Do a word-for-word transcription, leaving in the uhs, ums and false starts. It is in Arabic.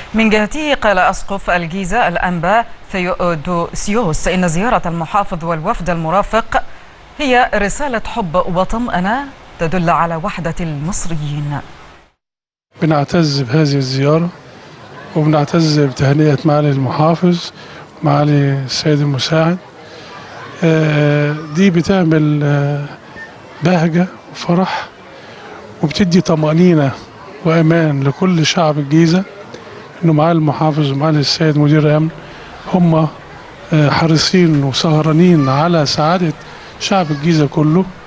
من جهته قال أسقف الجيزة الأنبا ثيودوسيوس إن زيارة المحافظ والوفد المرافق هي رسالة حب وطمأنة تدل على وحدة المصريين. بنعتز بهذه الزيارة وبنعتز بتهنئة معالي المحافظ ومعالي السيد المساعد. دي بتعمل بهجة وفرح وبتدي طمأنينة وأمان لكل شعب الجيزة إنه معالي المحافظ ومعالي السيد مدير الأمن هم حريصين وسهرانين على سعادة شعب الجيزة كله.